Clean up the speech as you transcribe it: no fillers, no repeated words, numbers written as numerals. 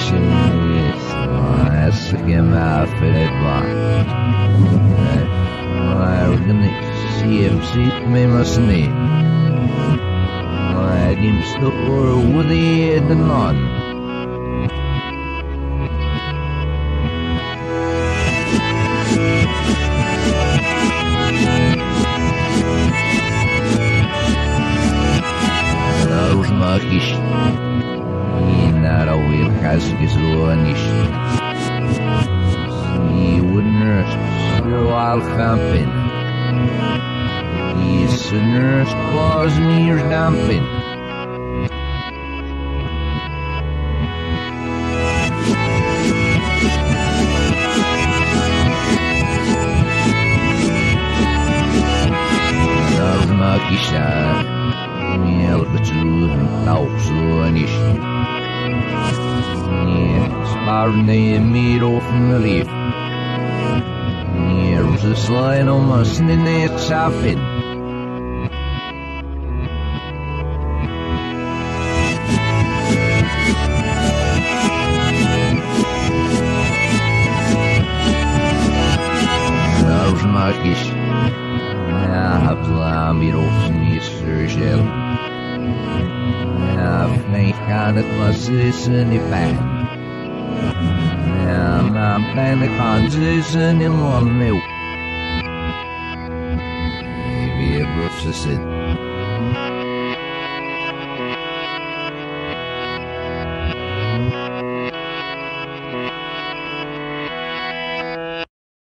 Shit, essa que é minha filha. I'm gonna see him see me must need. I him store with the none. Magisch. Inara wir kasgesuanisch. I wouldn't spiritual camping. I sinners cause near damping. Magisch. Auch so nicht. Sparne mir offen lief. Russes line almost in it shopping. Nars magisch. Habla mir offen ist Sergel. Ik kan het maar zussen in pijn. Ja, mijn pijn kan zussen in landmeel. Weer brugse zit.